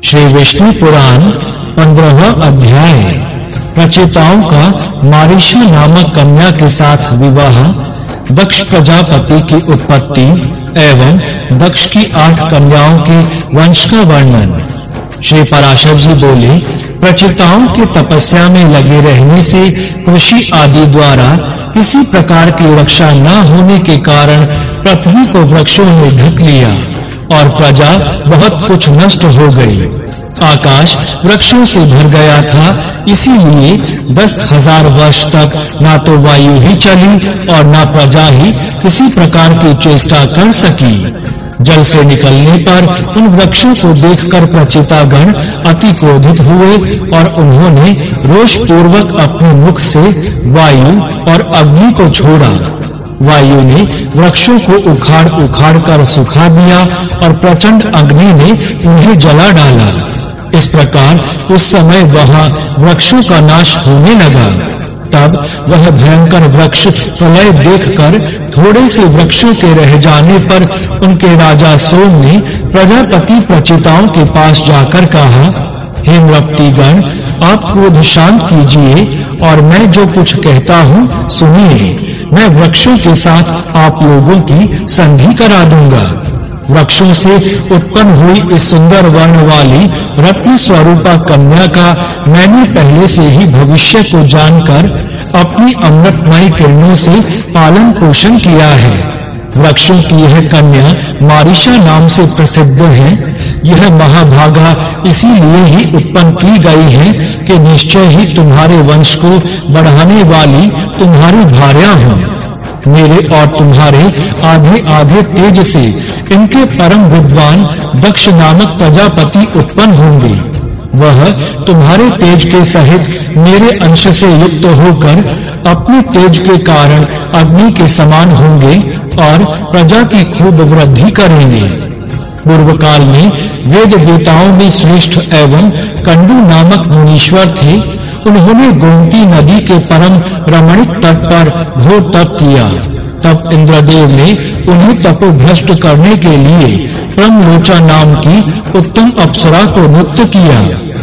श्री विष्णु पुराण 15वां अध्याय। प्रचेताओं का मारीशा नामक कन्या के साथ विवाह, दक्ष प्रजापति की उत्पत्ति एवं दक्ष की 8 कन्याओं के वंश का वर्णन। श्री पराशर जी बोले, प्रचेताओं के तपस्या में लगे रहने से कृषि आदि द्वारा किसी प्रकार की रक्षा न होने के कारण पृथ्वी को वृक्षों ने ढक लिया और प्रजा बहुत कुछ नष्ट हो गई। आकाश वृक्षों से भर गया था, इसीलिए 10,000 वर्ष तक ना तो वायु ही चली और ना प्रजा ही किसी प्रकार की चेष्टा कर सकी। जल से निकलने पर उन वृक्षों को देखकर प्रचेतागण अति क्रोधित हुए और उन्होंने रोष पूर्वक अपने मुख से वायु और अग्नि को छोड़ा। वायु ने वृक्षों को उखाड़ कर सुखा दिया और प्रचंड अग्नि ने उन्हें जला डाला। इस प्रकार उस समय वहां वृक्षों का नाश होने लगा। तब वह भयंकर वृक्ष प्रलय देखकर थोड़े से वृक्षों के रह जाने पर उनके राजा सोम ने प्रजापति प्रचेताओं के पास जाकर कहा, हे नृपतिगण, आप क्रोध शांत कीजिए और मैं जो कुछ कहता हूँ सुनिए। मैं वृक्षों के साथ आप लोगों की संधि करा दूंगा। वृक्षों से उत्पन्न हुई इस सुंदर वर्ण वाली रत्न स्वरूपा कन्या का मैंने पहले से ही भविष्य को जानकर अपनी अमृतमयी किरणों से पालन पोषण किया है। वृक्षों की यह कन्या मारीशा नाम से प्रसिद्ध है। यह महाभागा इसीलिए ही उत्पन्न की गई है कि निश्चय ही तुम्हारे वंश को बढ़ाने वाली तुम्हारी भार्या हो। मेरे और तुम्हारे आधे तेज से इनके परम विद्वान दक्ष नामक प्रजापति उत्पन्न होंगे। वह तुम्हारे तेज के सहित मेरे अंश से युक्त होकर अपने तेज के कारण अग्नि के समान होंगे और प्रजा की खूब वृद्धि करेंगे। पूर्व काल में वेद वेताओं में श्रेष्ठ एवं कंडू नामक मुनीश्वर थे। उन्होंने गोमती नदी के परम रमणीक तट पर घोर तप किया। तब इंद्रदेव ने उन्हें तपोभ्रष्ट करने के लिए प्रमलोचा नाम की उत्तम अप्सरा को नियुक्त किया।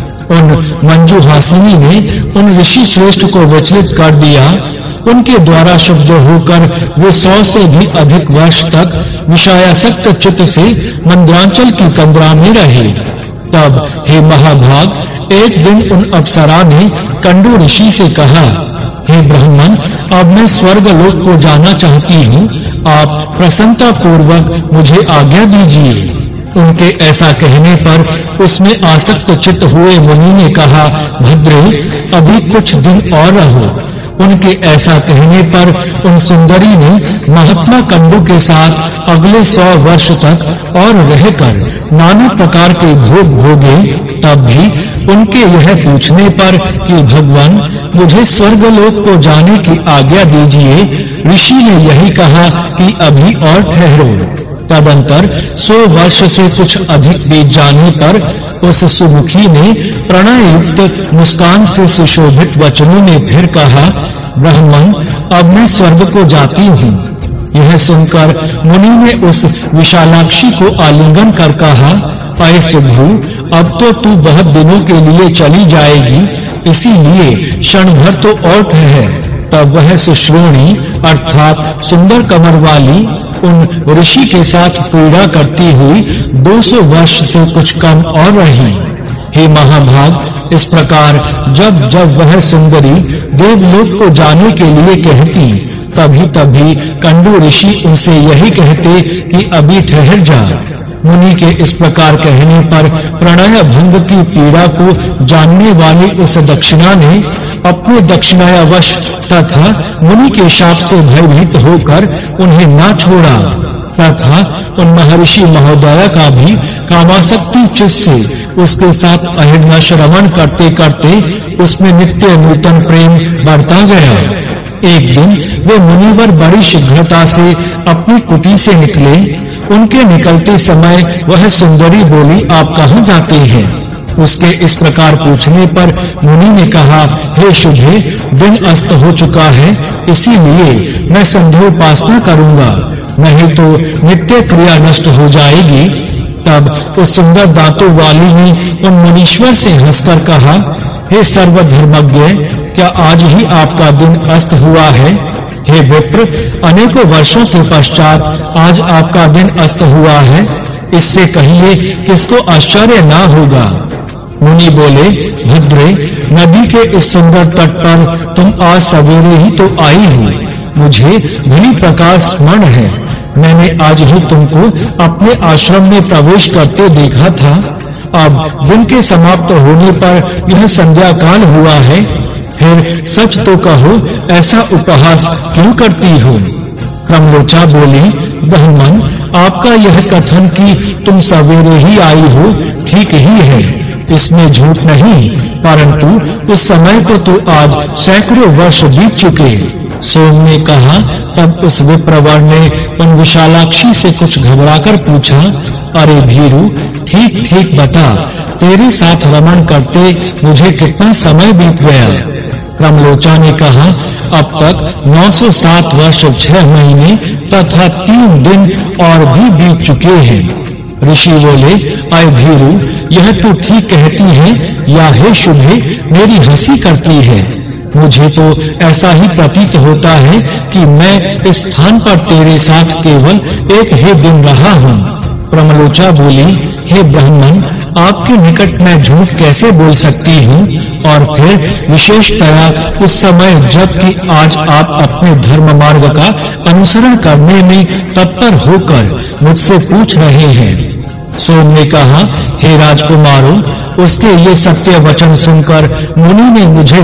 उन मंजुहासिनी ने उन ऋषि श्रेष्ठ को विचलित कर दिया। उनके द्वारा शुद्ध होकर वे 100 से भी अधिक वर्ष तक विषयासक्त चित्त से मंद्रांचल की कंदरा में रहे। तब हे महाभाग, एक दिन उन अप्सरा ने कंडू ऋषि से कहा, हे ब्राह्मण, अब मैं स्वर्ग लोक को जाना चाहती हूँ। आप प्रसन्नता पूर्वक मुझे आज्ञा दीजिए। उनके ऐसा कहने पर उसमें आसक्त चित्त हुए मुनि ने कहा, भद्रे, अभी कुछ दिन और रहो। उनके ऐसा कहने पर उन सुंदरी ने महात्मा कंडू के साथ अगले 100 वर्ष तक और रहकर नाना प्रकार के भोग भोगे। तब भी उनके यह पूछने पर कि भगवान, मुझे स्वर्गलोक को जाने की आज्ञा दीजिए, ऋषि ने यही कहा कि अभी और ठहरो। तदंतर 100 वर्ष से कुछ अधिक बीत जाने पर उस सुमुखी ने प्रणय युक्त मुस्कान से सुशोभित वचनों में फिर कहा, ब्राह्मण, अब मैं स्वर्ग को जाती हूँ। यह सुनकर मुनि ने उस विशालाक्षी को आलिंगन कर कहा, अय सुभ्रू, अब तो तू बहुत दिनों के लिए चली जाएगी, इसीलिए क्षण भर तो और ठहर। तब वह सुश्रोणी अर्थात सुंदर कमर वाली उन ऋषि के साथ क्रीड़ा करती हुई 200 वर्ष से कुछ कम और रही। हे महाभाग, इस प्रकार जब जब वह सुंदरी देवलोक को जाने के लिए कहती, तभी कंडू ऋषि उनसे यही कहते कि अभी ठहर जा। मुनि के इस प्रकार कहने पर प्रणय भंग की पीड़ा को जानने वाली उस दक्षिणा ने अपने दक्षिणायावश तथा मुनि के शाप से भयभीत होकर उन्हें ना छोड़ा तथा उन महर्षि महोदया का भी कामासक्ति चित्त से उसके साथ अहिर्निश श्रवण करते करते उसमें नित्य नूतन प्रेम बढ़ता गया। एक दिन वे मुनिवर बड़ी शीघ्रता से अपनी कुटी से निकले। उनके निकलते समय वह सुंदरी बोली, आप कहाँ जाते हैं? उसके इस प्रकार पूछने पर मुनि ने कहा, हे शुभे, दिन अस्त हो चुका है, इसीलिए मैं संध्योपासना करूंगा, नहीं तो नित्य क्रिया नष्ट हो जाएगी। तब उस सुंदर दांतों वाली ने उन मुनीश्वर से हंसकर कहा, हे सर्वधर्मज्ञ, क्या आज ही आपका दिन अस्त हुआ है? हे विप्र, अनेकों वर्षों के पश्चात आज आपका दिन अस्त हुआ है। इससे कहिए किसको आश्चर्य ना होगा। मुनि बोले, भद्रे, नदी के इस सुंदर तट पर तुम आज सवेरे ही तो आई हो। मुझे भली प्रकार स्मरण है, मैंने आज ही तुमको अपने आश्रम में प्रवेश करते देखा था। अब दिन के समाप्त होने पर यह संध्या काल हुआ है, फिर सच तो कहो, ऐसा उपहास क्यों करती हो? क्रमलोचा बोली, ब्राह्मण, आपका यह कथन कि तुम सवेरे ही आई हो ठीक ही है, इसमें झूठ नहीं, परंतु उस समय को तो आज सैकड़ों वर्ष बीत चुके। सोम ने कहा। तब उस विप्रवर ने उन विशालाक्षी से कुछ घबराकर पूछा, अरे भीरू, ठीक बता, तेरे साथ रमण करते मुझे कितना समय बीत गया? क्रमलोचा ने कहा, अब तक 907 वर्ष 6 महीने तथा 3 दिन और भी बीत चुके हैं। ऋषि बोले, अय भीरू, यह तो ठीक कहती है या हे शुभे मेरी हंसी करती है? मुझे तो ऐसा ही प्रतीत होता है कि मैं इस स्थान पर तेरे साथ केवल एक ही दिन रहा हूँ। क्रमलोचा बोली, हे ब्राह्मण, आपके निकट मैं झूठ कैसे बोल सकती हूँ? और फिर विशेषतया उस समय जबकि आज आप अपने धर्म मार्ग का अनुसरण करने में तत्पर होकर मुझसे पूछ रहे हैं। सोम ने कहा, हे राजकुमारों, उसके ये सत्य वचन सुनकर मुनि ने मुझे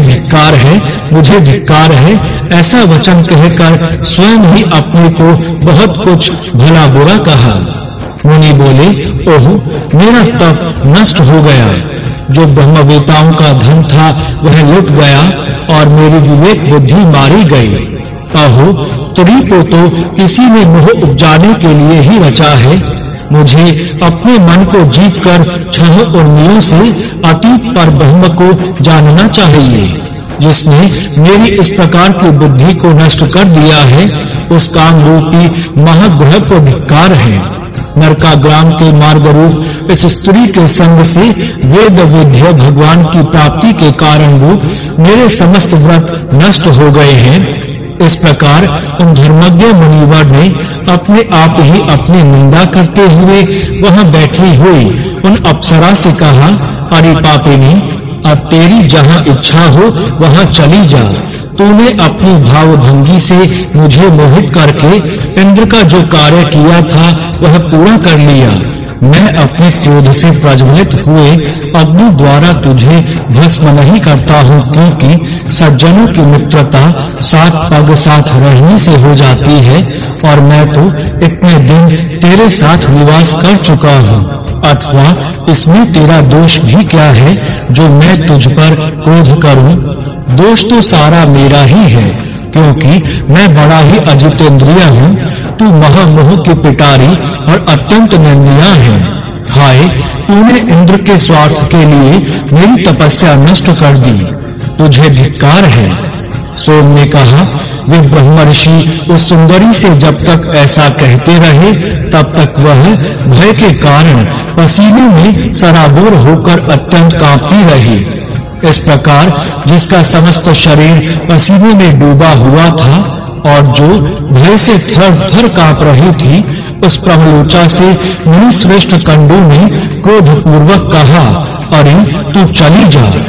धिक्कार है ऐसा वचन कहकर स्वयं ही अपने को बहुत कुछ भला बुरा कहा। मुनि बोले, ओह, मेरा तप नष्ट हो गया, जो ब्रह्मवेताओं का धन था वह लुट गया और मेरी विवेक बुद्धि मारी गई। अहो, तुरी को तो किसी ने मोह उपजाने के लिए ही रचा है। मुझे अपने मन को जीतकर 6 उर्मियों से अतीत पर ब्रह्म को जानना चाहिए। जिसने मेरी इस प्रकार की बुद्धि को नष्ट कर दिया है, उस काम रूपी महाग्रह को धिक्कार है। नरकाग्राम के मार्ग रूप इस स्त्री के संग से वेद विद्या भगवान की प्राप्ति के कारण रूप मेरे समस्त व्रत नष्ट हो गए हैं। इस प्रकार उन धर्मज्ञ मुनिवर ने अपने आप ही अपनी निंदा करते हुए वहां बैठी हुई उन अप्सरा से कहा, अरे पापिनी, अब तेरी जहां इच्छा हो वहां चली जा। तूने अपनी भावभंगी से मुझे मोहित करके इंद्र का जो कार्य किया था वह पूरा कर लिया। मैं अपने क्रोध से प्रज्वलित हुए अग्नि द्वारा तुझे भस्म नहीं करता हूँ, क्योंकि सज्जनों की मित्रता साथ पग साथ रहने से हो जाती है और मैं तो इतने दिन तेरे साथ निवास कर चुका हूँ। अथवा इसमें तेरा दोष भी क्या है जो मैं तुझ पर क्रोध करूं? दोष तो सारा मेरा ही है, क्योंकि मैं बड़ा ही अजितेंद्रिय हूँ। तू महामोह की पिटारी और अत्यंत निंदनीय है। हाय, तूने इंद्र के स्वार्थ के लिए मेरी तपस्या नष्ट कर दी, तुझे धिक्कार है। सोम ने कहा, वे ब्रह्मर्षि उस सुंदरी से जब तक ऐसा कहते रहे तब तक वह भय के कारण पसीने में सराबोर होकर अत्यंत कांपती रही। इस प्रकार जिसका समस्त शरीर पसीने में डूबा हुआ था और जो भय से थर-थर कांप रही थी, उस प्रमलोचा से मुनि श्रेष्ठ कंडू ने क्रोधपूर्वक कहा, अरे तू चली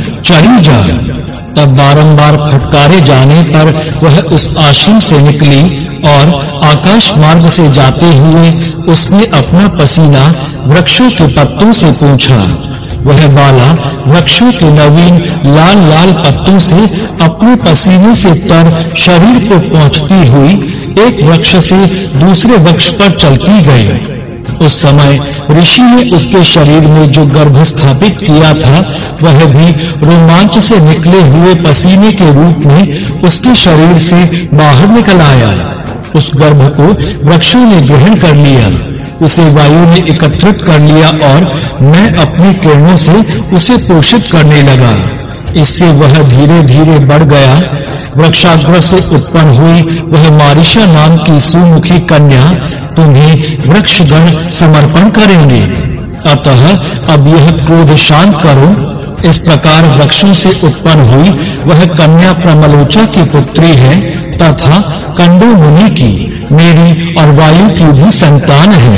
जा। तब बारंबार फटकारे जाने पर वह उस आश्रम से निकली और आकाश मार्ग से जाते हुए उसने अपना पसीना वृक्षों के पत्तों से पोंछा। वह बाला वृक्षों के नवीन लाल-लाल पत्तों से अपने पसीने से तर शरीर को पहुंचती हुई एक वृक्ष से दूसरे वृक्ष पर चलती गई। उस समय ऋषि ने उसके शरीर में जो गर्भ स्थापित किया था वह भी रोमांच से निकले हुए पसीने के रूप में उसके शरीर से बाहर निकल आया। उस गर्भ को वृक्षों ने ग्रहण कर लिया, उसे वायु ने एकत्रित कर लिया और मैं अपनी किरणों से उसे पोषित करने लगा। इससे वह धीरे-धीरे बढ़ गया। वृक्षाग्र से उत्पन्न हुई वह मारिशा नाम की सुमुखी कन्या तुम्हें वृक्षगण समर्पण करेंगे। अतः अब यह क्रोध शांत करो। इस प्रकार वृक्षों से उत्पन्न हुई वह कन्या प्रमलोचा की पुत्री है तथा कंडू मुनि की, मेरी और वायु की भी संतान है।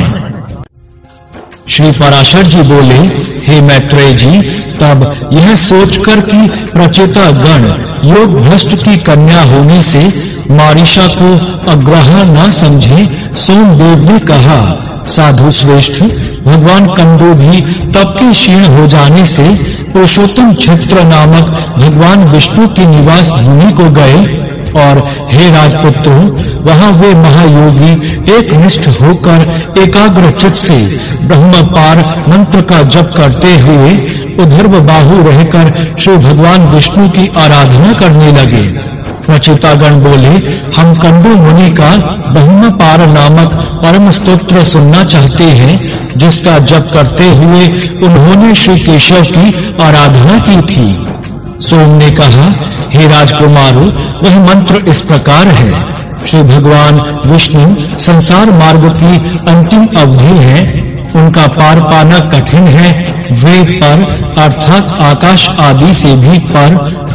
श्री पराशर जी बोले, हे मैत्रेय जी, तब यह सोचकर कि प्रचेता गण योग भ्रष्ट की कन्या होने से मारीशा को अग्रह न समझे, सोमदेव ने कहा, साधु श्रेष्ठ, भगवान कंडू भी तप के क्षीण हो जाने से पुरुषोत्तम क्षेत्र नामक भगवान विष्णु की निवास भूमि को गए और हे राजपुत्रों, वहां वे महायोगी एकनिष्ठ होकर एकाग्र चित्त से ब्रह्मपार मंत्र का जप करते हुए उधर्व बाहु रहकर श्री भगवान विष्णु की आराधना करने लगे। प्रचेतागण बोले, हम कंडू मुनि का ब्रह्मपार नामक परम स्तोत्र सुनना चाहते हैं, जिसका जप करते हुए उन्होंने श्री केशव की आराधना की थी। सोम ने कहा, हे राजकुमारों, वह मंत्र इस प्रकार है। श्री भगवान विष्णु संसार मार्ग की अंतिम अवधि है, उनका पार पाना कठिन है। वे पर अर्थात आकाश आदि से भी पर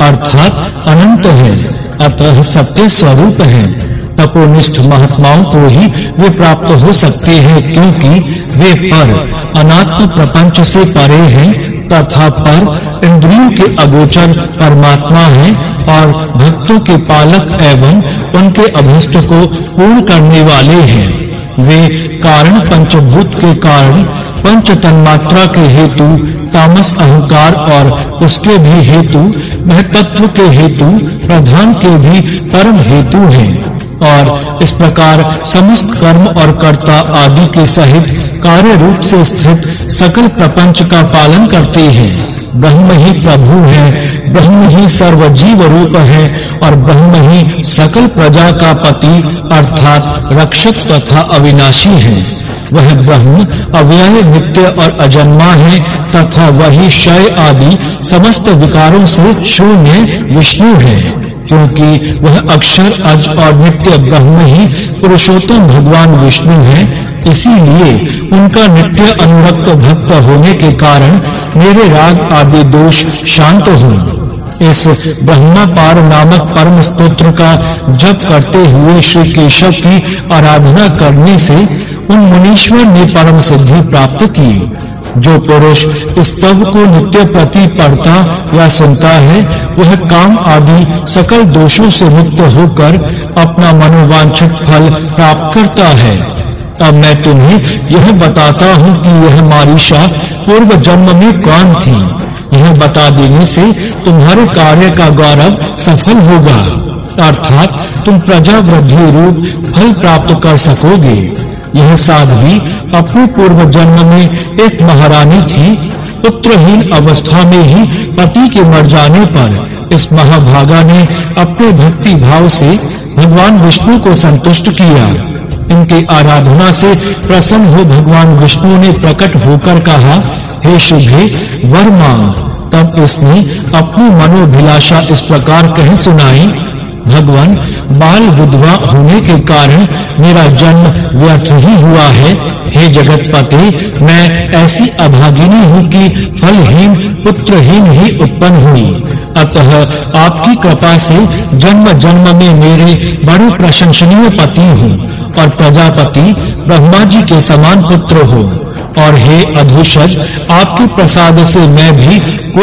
अर्थात अनंत है, अतः सत्य स्वरूप है। तपोनिष्ठ महात्माओं को ही वे प्राप्त हो सकते हैं, क्योंकि वे पर अनात्म प्रपंच से परे हैं तथा पर इंद्रियों के अगोचर परमात्मा है और भक्तों के पालक एवं उनके अभिष्ट को पूर्ण करने वाले हैं। वे कारण पंचभूत के कारण, पंच तन्मात्रा के हेतु, तामस अहंकार और उसके भी हेतु, महत्त्व के हेतु, प्रधान के भी परम हेतु हैं और इस प्रकार समस्त कर्म और कर्ता आदि के सहित कार्य रूप से स्थित सकल प्रपंच का पालन करते हैं। ब्रह्म ही प्रभु है, ब्रह्म ही सर्वजीव रूप है और ब्रह्म ही सकल प्रजा का पति अर्थात रक्षक तथा अविनाशी है। वह ब्रह्म अव्यय, नित्य और अजन्मा है तथा वही क्षय आदि समस्त विकारों से शून्य विष्णु है, क्योंकि वह अक्षर, अज और नित्य ब्रह्म ही पुरुषोत्तम भगवान विष्णु है। इसीलिए उनका नित्य अनुरक्त भक्त होने के कारण मेरे राग आदि दोष शांत हों। इस ब्रह्मपार नामक परम स्तोत्र का जप करते हुए श्री केशव की आराधना करने से उन मुनीश्वर ने परम सिद्धि प्राप्त की। जो पुरुष इस तव को नित्य प्रति पढ़ता या सुनता है, वह काम आदि सकल दोषों से मुक्त होकर अपना मनोवांछित फल प्राप्त करता है। अब मैं तुम्हें यह बताता हूँ कि यह मारीशा पूर्व जन्म में कौन थी। यह बता देने से तुम्हारे कार्य का गौरव सफल होगा, अर्थात तुम प्रजा वृद्धि रूप फल प्राप्त कर सकोगे। यह साध्वी अपने पूर्व जन्म में एक महारानी थी। पुत्रहीन अवस्था में ही पति के मर जाने पर इस महाभागा ने अपने भक्ति भाव से भगवान विष्णु को संतुष्ट किया। इनकी आराधना से प्रसन्न हो भगवान विष्णु ने प्रकट होकर कहा, हे शुभे, वर मांग। तब इसने अपनी मनोभिलाषा इस प्रकार कह सुनाई, भगवान, बाल विधवा होने के कारण मेरा जन्म व्यर्थ ही हुआ है। हे जगतपते, मैं ऐसी अभागिनी हूँ कि फलहीन पुत्रहीन ही उत्पन्न हुई। अतः आपकी कृपा से जन्म जन्म में मेरे बड़े प्रशंसनीय पति हूँ और प्रजापति ब्रह्मा जी के समान पुत्र हो। और हे अधुषज, आपके प्रसाद से मैं भी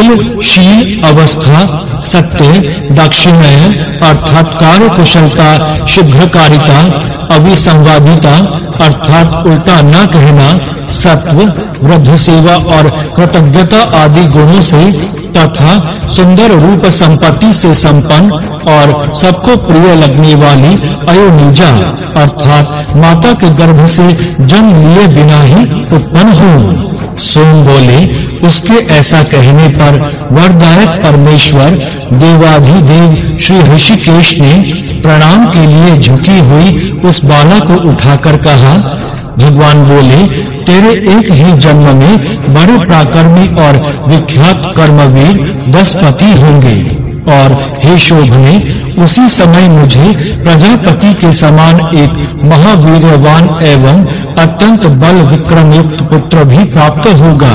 कुलशील अवस्था, सत्य, दाक्षिण्य अर्थात कार्य कुशलता, शीघ्रकारिता, अविसंवादिता अर्थात उल्टा न कहना, सत्व, वृद्ध सेवा और कृतज्ञता आदि गुणों से तथा सुंदर रूप संपत्ति से संपन्न और सबको प्रिय लगने वाली अयोनिजा अर्थात माता के गर्भ से जन्म लिए बिना ही उत्पन्न हो। सोम बोले, उसके ऐसा कहने पर वरदायक परमेश्वर देवाधिदेव श्री ऋषिकेश ने प्रणाम के लिए झुकी हुई उस बाला को उठाकर कहा। भगवान बोले, तेरे एक ही जन्म में बड़े पराक्रमी और विख्यात कर्मवीर 10 पति होंगे और हे शोभने, उसी समय मुझे प्रजापति के समान एक महावीरवान एवं अत्यंत बल विक्रम युक्त पुत्र भी प्राप्त होगा।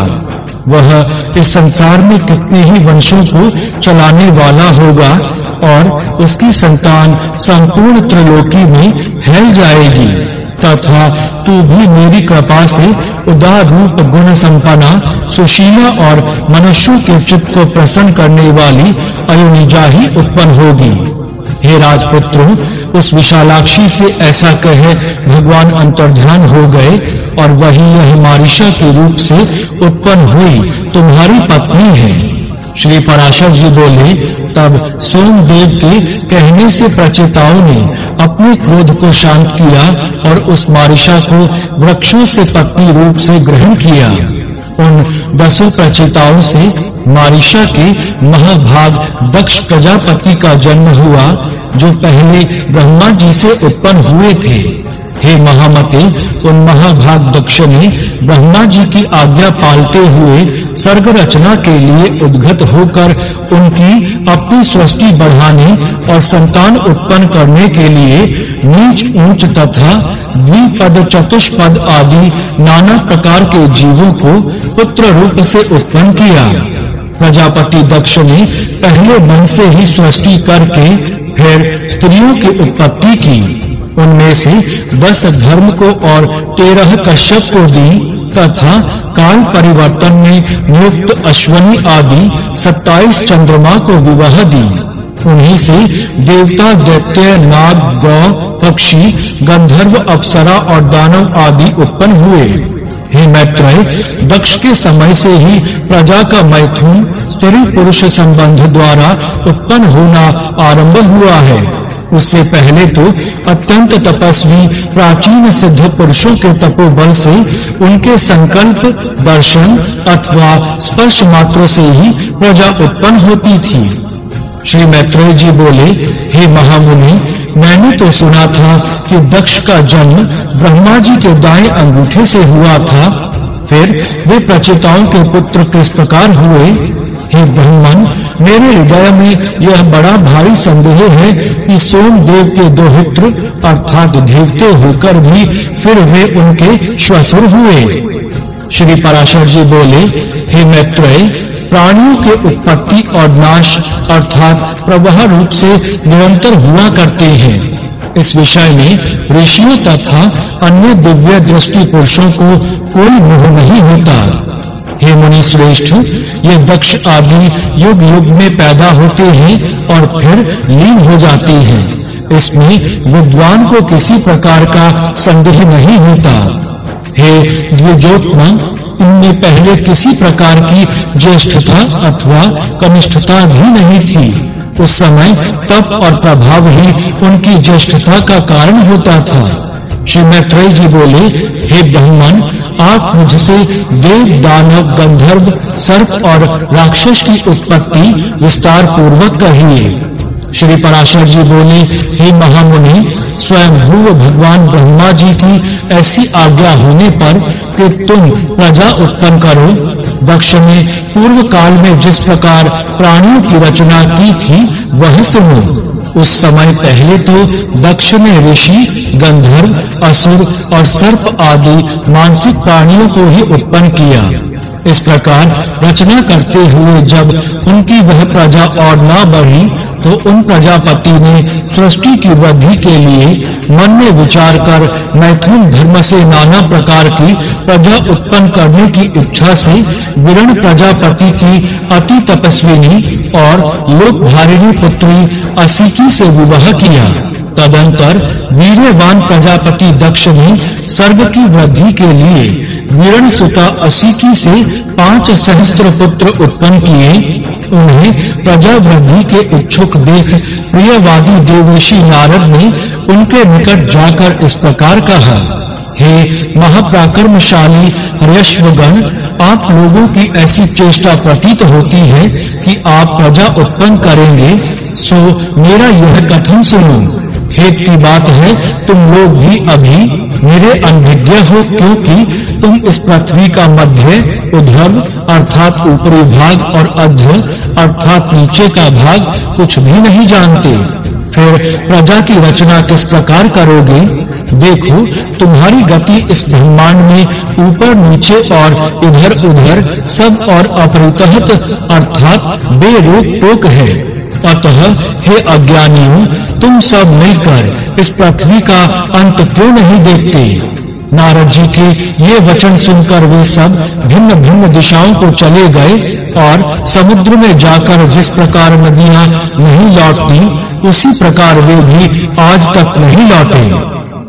वह इस संसार में कितने ही वंशों को चलाने वाला होगा और उसकी संतान संपूर्ण त्रिलोकी में फैल जाएगी। तथा तू भी मेरी कृपा से उदार रूप गुण संपन्ना सुशीला और मनुष्यों के चित्त को प्रसन्न करने वाली अयोनिजा ही उत्पन्न होगी। हे राजपुत्रों, उस विशालाक्षी से ऐसा कहे भगवान अंतर्ध्यान हो गए और वही यह मारीशा के रूप से उत्पन्न हुई तुम्हारी पत्नी है। श्री पराशर जी बोले, तब सोमदेव के कहने से प्रचेताओं ने अपने क्रोध को शांत किया और उस मारीशा को वृक्षों से पत्नी रूप से ग्रहण किया। उन 10 प्रचेताओं से मारीशा के महाभाग दक्ष प्रजापति का जन्म हुआ, जो पहले ब्रह्मा जी से उत्पन्न हुए थे। हे महामते, उन महाभाग दक्ष ने ब्रह्मा जी की आज्ञा पालते हुए सर्ग रचना के लिए उद्गत होकर उनकी अपनी सृष्टि बढ़ाने और संतान उत्पन्न करने के लिए नीच ऊंच तथा द्विपद चतुष्पद आदि नाना प्रकार के जीवों को पुत्र रूप से उत्पन्न किया। प्रजापति दक्ष ने पहले मन से ही सृष्टि करके फिर स्त्रियों की उत्पत्ति की। उनमें से 10 धर्म को और 13 कश्यप को दी तथा काल परिवर्तन में नियुक्त अश्वनी आदि 27 चंद्रमा को विवाह दी। उन्हीं से देवता, दैत्य, नाग, गौ, पक्षी, गंधर्व, अप्सरा और दानव आदि उत्पन्न हुए। हे मैत्रेय, दक्ष के समय से ही प्रजा का मैथुन स्त्री पुरुष संबंध द्वारा उत्पन्न होना आरंभ हुआ है। उससे पहले तो अत्यंत तपस्वी प्राचीन सिद्ध पुरुषों के तपोबल से उनके संकल्प, दर्शन अथवा स्पर्श मात्र से ही प्रजा उत्पन्न होती थी। श्री मैत्रेय जी बोले, हे महामुनि, मैंने तो सुना था कि दक्ष का जन्म ब्रह्मा जी के दाएं अंगूठे से हुआ था। फिर वे प्रचेताओं के पुत्र किस प्रकार हुए? हे ब्रह्मन, मेरे हृदय में यह बड़ा भारी संदेह है कि सोमदेव के दोहित्र अर्थात देवते होकर भी फिर वे उनके श्वसुर हुए। श्री पराशर जी बोले, हे मैत्रेय, प्राणियों के उत्पत्ति और नाश अर्थात प्रवाह रूप से निरंतर हुआ करते हैं। इस विषय में ऋषियों तथा अन्य दिव्य दृष्टि पुरुषों को कोई मोह नहीं होता। हे मुनि श्रेष्ठ, ये दक्ष आदि युग युग में पैदा होते हैं और फिर लीन हो जाते हैं। इसमें विद्वान को किसी प्रकार का संदेह नहीं होता। हे द्विजोत्तम, इनमें पहले किसी प्रकार की ज्येष्ठता अथवा कनिष्ठता भी नहीं थी। उस समय तप और प्रभाव ही उनकी ज्येष्ठता का कारण होता था। श्री मैत्रेय जी बोले, हे ब्रह्मन, आप मुझसे देव, दानव, गंधर्व, सर्प और राक्षस की उत्पत्ति विस्तार पूर्वक कहिए। श्री पराशर जी बोले, हे महामुनि, स्वयं भूव भगवान ब्रह्मा जी की ऐसी आज्ञा होने पर कि तुम प्रजा उत्पन्न करो, दक्ष ने पूर्व काल में जिस प्रकार प्राणियों की रचना की थी वह सुनो। उस समय पहले तो दक्ष ने ऋषि, गंधर्व, असुर और सर्प आदि मानसिक प्राणियों को ही उत्पन्न किया। इस प्रकार रचना करते हुए जब उनकी वह प्रजा और न बढ़ी तो उन प्रजापति ने सृष्टि की वृद्धि के लिए मन में विचार कर मैथुन धर्म से नाना प्रकार की प्रजा उत्पन्न करने की इच्छा से विरण प्रजापति की अति तपस्विनी और लोकधारिणी पुत्री असिकी से विवाह किया। तदंतर वीर्यवान प्रजापति दक्ष ने सर्ग की वृद्धि के लिए विरण सुता असिकी से 5 सहस्त्र पुत्र उत्पन्न किए। उन्हें प्रजा वृद्धि के इच्छुक देख प्रियवादी देवर्षि नारद ने उनके निकट जाकर इस प्रकार कहा, हे महापराक्रमशाली हर्यश्वगण, आप लोगों की ऐसी चेष्टा प्रतीत होती है कि आप प्रजा उत्पन्न करेंगे, सो मेरा यह कथन सुनो। खेद की बात है तुम लोग भी अभी मेरे अनभिज्ञ हो, क्योंकि तुम इस पृथ्वी का मध्य, उधर अर्थात ऊपरी भाग और अध्य अर्थात नीचे का भाग कुछ भी नहीं जानते। फिर प्रजा की रचना किस प्रकार करोगे? देखो, तुम्हारी गति इस ब्रह्मांड में ऊपर नीचे और इधर-उधर सब और अपरितहत अर्थात बेरोक टोक है। अतः हे अज्ञानियों, तुम सब मिलकर इस पृथ्वी का अंत क्यों नहीं देखते? नारद जी के ये वचन सुनकर वे सब भिन्न-भिन्न दिशाओं को चले गए और समुद्र में जाकर जिस प्रकार नदियां नहीं लौटती, उसी प्रकार वे भी आज तक नहीं लौटे।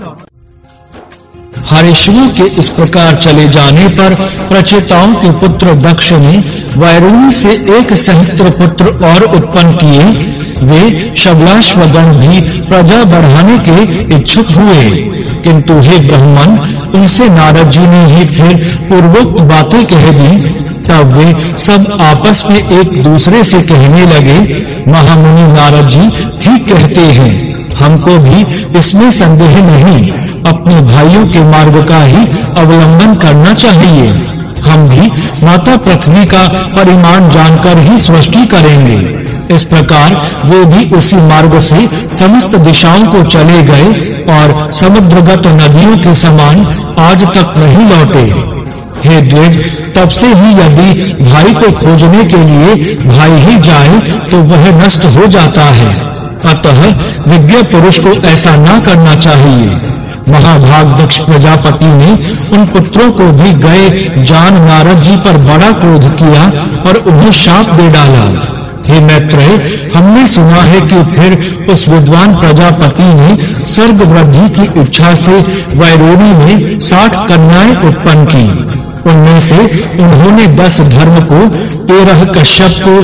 हरिश्वों के इस प्रकार चले जाने पर प्रचेताओं के पुत्र दक्ष ने वैरूणी से 1 सहस्त्र पुत्र और उत्पन्न किए। वे शबलाश्वगण भी प्रजा बढ़ाने के इच्छुक हुए, किंतु हे ब्राह्मण, उनसे नारद जी ने ही फिर पूर्वोक्त बातें कह दी। तब वे सब आपस में एक दूसरे से कहने लगे, महामुनि नारद जी ठीक कहते हैं, हमको भी इसमें संदेह नहीं, अपने भाइयों के मार्ग का ही अवलंबन करना चाहिए। हम भी माता पृथ्वी का परिमाण जानकर ही सृष्टि करेंगे। इस प्रकार वे भी उसी मार्ग से समस्त दिशाओं को चले गए और समुद्रगत नदियों के समान आज तक नहीं लौटे। हे द्विज, तब से ही यदि भाई को खोजने के लिए भाई ही जाए तो वह नष्ट हो जाता है। अतः विज्ञ पुरुष को ऐसा न करना चाहिए। महाभाग दक्ष प्रजापति ने उन पुत्रों को भी गए जान नारद जी पर बड़ा क्रोध किया और उन्हें शाप दे डाला। हे मैत्रेय, हमने सुना है कि फिर उस विद्वान प्रजापति ने सर्ग वृद्धि की इच्छा से वैरोणी में 60 कन्याएं उत्पन्न की। उनमें से उन्होंने 10 धर्म को, 13 कश्यप को,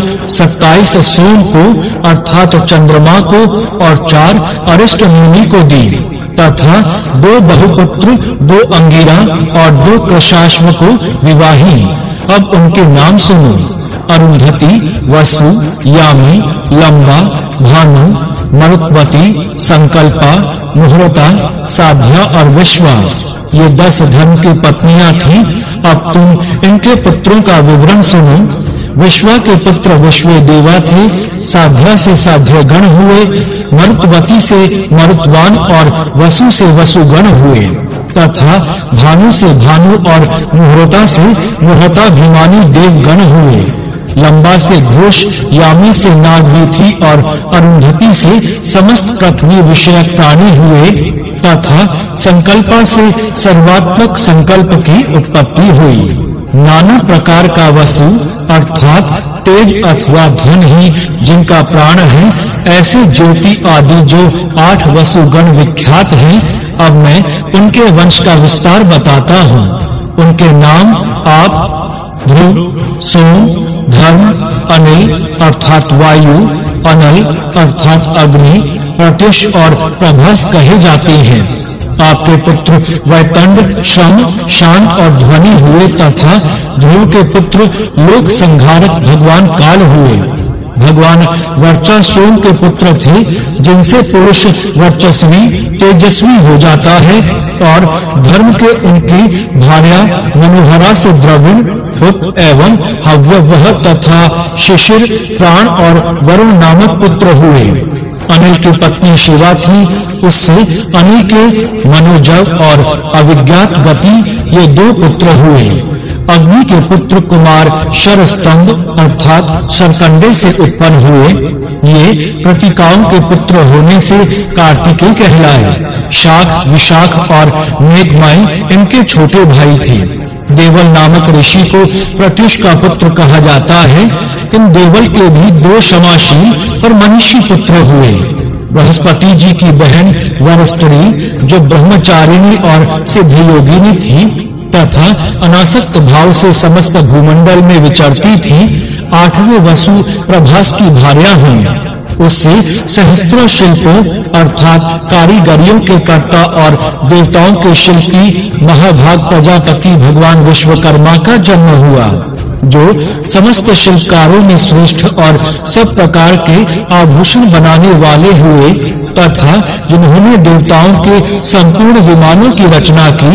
27 सोम को अर्थात चंद्रमा को और 4 अरिष्ट मुनि को दी तथा 2 बहुपुत्र, 2 अंगिरा और 2 कृशाश्व को विवाही। अब उनके नाम सुनो। अरुंधति, वसु, यामी, लंबा, भानु, मरुत्वती, संकल्पा, मुहूर्ता, साध्या और विश्वा, ये 10 धर्म की पत्नियां थीं। अब तुम इनके पुत्रों का विवरण सुनो। विश्वा के पुत्र विश्वदेवा थे, साध्या से साध्यगण हुए, मरुत्वती से मरुत्वान और वसु से वसुगण हुए तथा भानु से भानु और मुहूर्ता से मुहूर्ताभिमानी देवगण हुए। लंबा से घोष, यामी से नागवीथी और अरुंधति से समस्त पृथ्वी विषयक प्राणी हुए तथा संकल्पा से सर्वात्मक संकल्प की उत्पत्ति हुई। नाना प्रकार का वसु अर्थात तेज अथवा धन ही जिनका प्राण है, ऐसे ज्योति आदि जो 8 वसुगण विख्यात हैं। अब मैं उनके वंश का विस्तार बताता हूँ। उनके नाम आप ध्रुव, सोम, धर्म, अनिल अर्थात वायु, अनल अर्थात अग्नि, प्रत्युष और प्रभास कहे जाते हैं। आपके पुत्र वैतंड, श्रम, शान और ध्वनि हुए तथा ध्रुव के पुत्र लोक संहारक भगवान काल हुए। भगवान वर्चा सोम के पुत्र थे, जिनसे पुरुष वर्चस्वी तेजस्वी हो जाता है और धर्म के उनकी भार्या मनोहरा से द्रविण, पुत एवं हव्यवह तथा शिशिर, प्राण और वरुण नामक पुत्र हुए। अनिल की पत्नी शिवा थी, उससे अनिल के मनोजव और अविज्ञात गति ये 2 पुत्र हुए। अग्नि के पुत्र कुमार शरस्तंभ अर्थात शरकंडे से उत्पन्न हुए। ये कृतिकाओं के पुत्र होने से कार्तिकेय कहलाए। शाख, विशाख और मेघमय इनके छोटे भाई थे। देवल नामक ऋषि को प्रत्युष का पुत्र कहा जाता है। इन देवल के भी 2 क्षमाशील और मनीषी पुत्र हुए। बृहस्पति जी की बहन वरस्त्री जो ब्रह्मचारिणी और सिद्धयोगिनी थी तथा अनासक्त भाव से समस्त भूमंडल में विचरती थी, 8वें वसु प्रभास की भार्या हुई। उससे सहस्त्रों शिल्पों अर्थात कारीगरियों के कर्ता और देवताओं के शिल्पी महाभाग प्रजापति भगवान विश्वकर्मा का जन्म हुआ, जो समस्त शिल्पकारों में श्रेष्ठ और सब प्रकार के आभूषण बनाने वाले हुए तथा जिन्होंने देवताओं के संपूर्ण विमानों की रचना की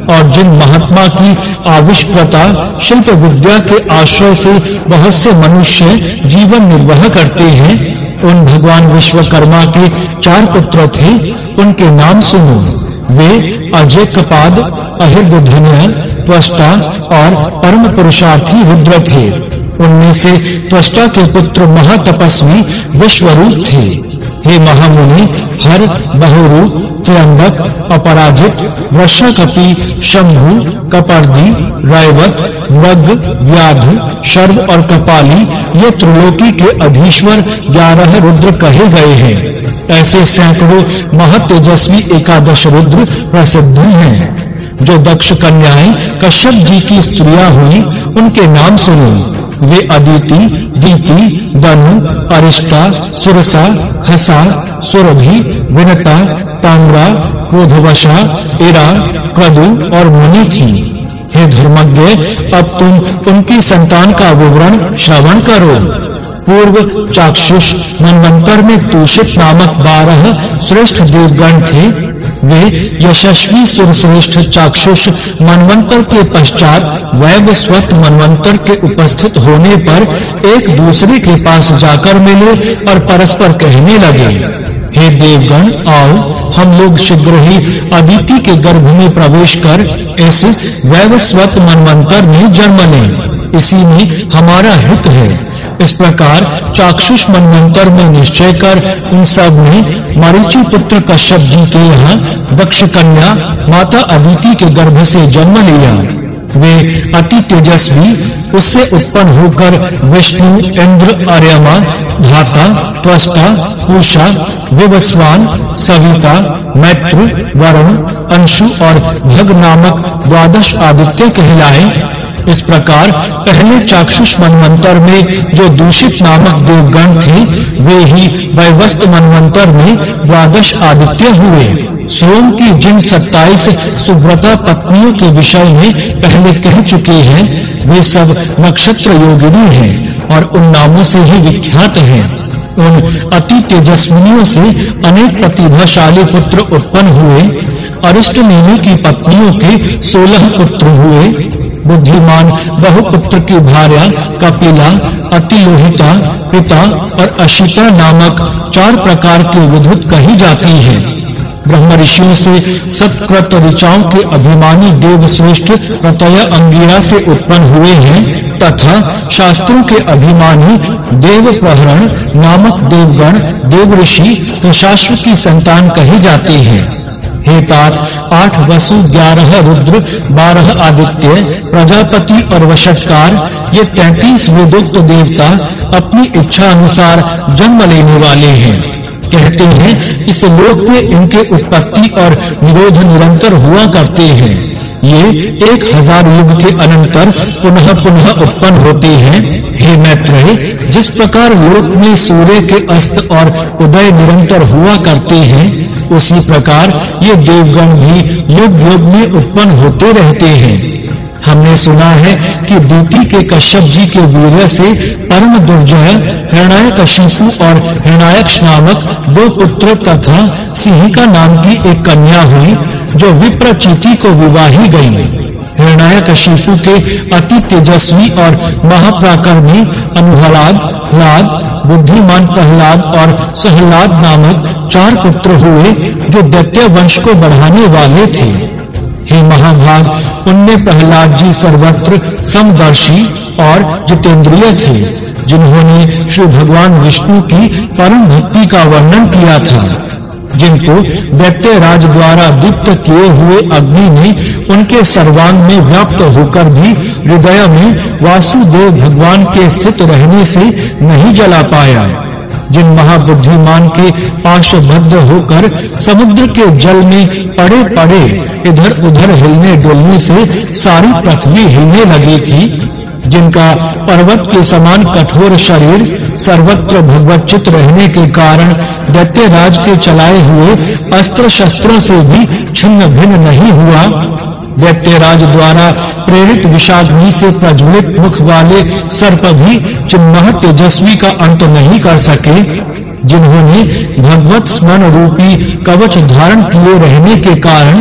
और जिन महात्मा की आविष्कृता शिल्प विद्या के आश्रय से बहुत से मनुष्य जीवन निर्वाह करते हैं, उन भगवान विश्वकर्मा के 4 पुत्र थे। उनके नाम सुनो। वे अजेकपाद, अहिर्दधन्य, त्वष्टा और परम पुरुषार्थी रुद्र थे। उनमें से त्वष्टा के पुत्र महातपस्वी विश्वरूप थे। हे महामुनि, हर, बहुरूप, त्र्यंबक, अपराजित, वृषकपि, शंभु, कपर्दी, रैवत, वग, व्याध, शर्व और कपाली ये त्रिलोकी के अधीश्वर 11 रुद्र कहे गए हैं। ऐसे सैकड़ों महतेजस्वी 11 रुद्र प्रसिद्ध हैं। जो दक्ष कन्याएं कश्यप जी की स्त्रियां हुई, उनके नाम सुनो। वे अदिति, दीति, दनु, अरिष्टा, सुरसा, खसा, सुरभि, विनता, ताम्रा, क्रोधवशा, इरा, क्रदु और मुनि थी। हे धर्मज्ञ, अब तुम उनकी संतान का विवरण श्रवण करो। पूर्व चाक्षुष मनवंतर में तूषित नामक 12 श्रेष्ठ देवगण थे। वे यशस्वी सुरश्रेष्ठ चाक्षुष मनवंतर के पश्चात वैवस्वत मनवंतर के उपस्थित होने पर एक दूसरे के पास जाकर मिले और परस्पर कहने लगे, हे देवगण, आओ हम लोग शीघ्र ही अदिति के गर्भ में प्रवेश कर इस वैवस्वत मनवंतर में जन्म लें। इसी में हमारा हित है। इस प्रकार चाक्षुष मनवंतर में निश्चय कर उन सब ने मरीचि पुत्र कश्यप जी के यहाँ दक्ष कन्या माता अदिति के गर्भ से जन्म लिया। वे अति तेजस्वी, उससे उत्पन्न होकर विष्णु, इंद्र, आर्यमा, धाता, त्वष्टा, पूषा, विवस्वान, सविता, मैत्र, वरुण, अंशु और भग नामक 12 आदित्य कहलाए। इस प्रकार पहले चाक्षुष मनवंतर में जो दूषित नामक देवगण थे, वे ही वैवस्त मनवंतर में 12 आदित्य हुए। सोम की जिन 27 सुव्रता पत्नियों के विषय में पहले कह चुके हैं, वे सब नक्षत्र योगिनी हैं और उन नामों से ही विख्यात हैं। उन अति तेजस्विनियों से अनेक प्रतिभाशाली पुत्र उत्पन्न हुए। अरिष्टनेमि की पत्नियों के 16 पुत्र हुए। बुद्धिमान बहुपुत्र की भार्या कपिला, अतिलोहिता, पिता और अशिता नामक 4 प्रकार की विद्युत कही जाती है। ब्रह्म ऋषियों से सत्कृत ऋचाओं के अभिमानी देव श्रेष्ठ प्रत्यय अंगिरा से उत्पन्न हुए हैं तथा शास्त्रों के अभिमानी देव प्रहरण नामक देवगण देव ऋषि कशाश्व की संतान कही जाती है। हे तात, 8 वसु, 11 रुद्र, 12 आदित्य, प्रजापति और वषटकार ये 33 वेदोक्त देवता अपनी इच्छा अनुसार जन्म लेने वाले हैं। कहते हैं इस लोक में इनके उत्पत्ति और निरोध निरंतर हुआ करते हैं। ये 1000 युग के अनंतर पुनः पुनः उत्पन्न होते हैं। हे मैत्रेय, जिस प्रकार लोक में सूर्य के अस्त और उदय निरंतर हुआ करते हैं, उसी प्रकार ये देवगण भी युग युग में उत्पन्न होते रहते हैं। हमने सुना है कि दूती के कश्यप जी के वीर्य से परम दुर्जय हिरण्यकशिपु और हिरण्याक्ष नामक 2 पुत्र तथा सिंहिका नाम की एक कन्या हुई, जो विप्रचिति को विवाही गई। हिरण्याकशिपु के अति तेजस्वी और महापराक्रमी अनुहलाद, ह्लाद, बुद्धिमान प्रहलाद और सहलाद नामक 4 पुत्र हुए, जो दैत्य वंश को बढ़ाने वाले थे। हे महाभाग, उनमें प्रहलाद जी सर्वत्र समदर्शी और जितेंद्रिय थे, जिन्होंने श्री भगवान विष्णु की परम भक्ति का वर्णन किया था। जिनको दैत्य राज द्वारा दीप्त किए हुए अग्नि ने उनके सर्वांग में व्याप्त होकर भी हृदय में वासुदेव भगवान के स्थित रहने से नहीं जला पाया। जिन महाबुद्धिमान के पाशबद्ध होकर समुद्र के जल में पड़े पड़े इधर-उधर हिलने डुलने से सारी पृथ्वी हिलने लगी थी, जिनका पर्वत के समान कठोर शरीर सर्वत्र भगवच्चित रहने के कारण दैत्यराज के चलाए हुए अस्त्र शस्त्रों से भी छिन्न भिन्न नहीं हुआ, दैत्यराज द्वारा प्रेरित विषाग्नि से प्रज्वलित मुख वाले सर्प भी चिन्मह तेजस्वी का अंत नहीं कर सके, जिन्होंने भगवत स्मरण रूपी कवच धारण किए रहने के कारण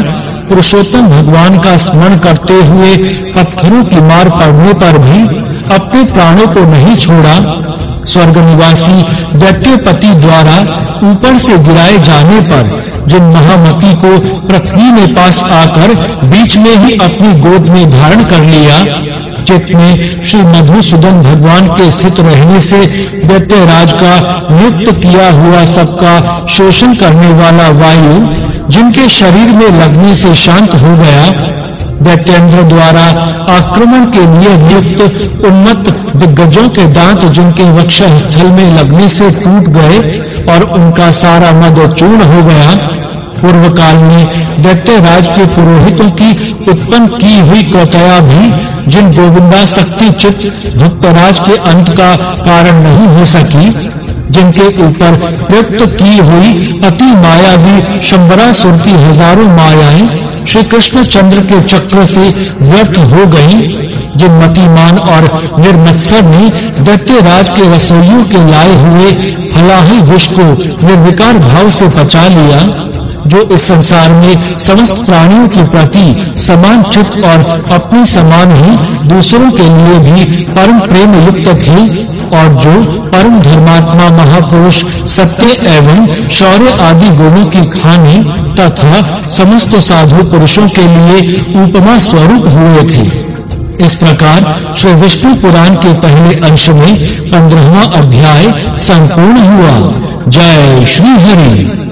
पुरुषोत्तम भगवान का स्मरण करते हुए पत्थरों की मार पड़ने पर भी अपने प्राणों को नहीं छोड़ा। स्वर्ग निवासी दैत्यपति द्वारा ऊपर से गिराए जाने पर जिन महामती को पृथ्वी ने पास आकर बीच में ही अपनी गोद में धारण कर लिया, चित्त में श्री मधुसूदन भगवान के स्थित रहने से दैत्यराज का नियुक्त किया हुआ सबका शोषण करने वाला वायु जिनके शरीर में लगने से शांत हो गया, दैत्येंद्र द्वारा आक्रमण के लिए नियुक्त उन्मत्त दिग्गजों के दांत जिनके वक्षस्थल में लगने से टूट गए और उनका सारा मद चूर्ण हो गया, पूर्व काल में दैत्यराज के पुरोहितों की उत्पन्न की हुई कौतया भी जिन गोविंदासक्ति चित्त भक्तराज के अंत का कारण नहीं हो सकी, जिनके ऊपर प्रयुक्त की हुई अति मायावी शंबरासुर की हजारों मायाएं श्री कृष्ण चंद्र के चक्र से व्यर्थ हो गईं, जिन मतिमान और निर्मत्सर ने दैत्यराज के रसोइयों के लाए हुए फलाही विष को निर्विकार भाव से पचा लिया, जो इस संसार में समस्त प्राणियों के प्रति समान चित्त और अपने समान ही दूसरों के लिए भी परम प्रेम युक्त थे, और जो परम धर्मात्मा महापुरुष सत्य एवं शौर्य आदि गुणों की खानी तथा समस्त साधु पुरुषों के लिए उपमा स्वरूप हुए थे। इस प्रकार श्री विष्णु पुराण के पहले अंश में 15वां अध्याय संपूर्ण हुआ। जय श्री हरि।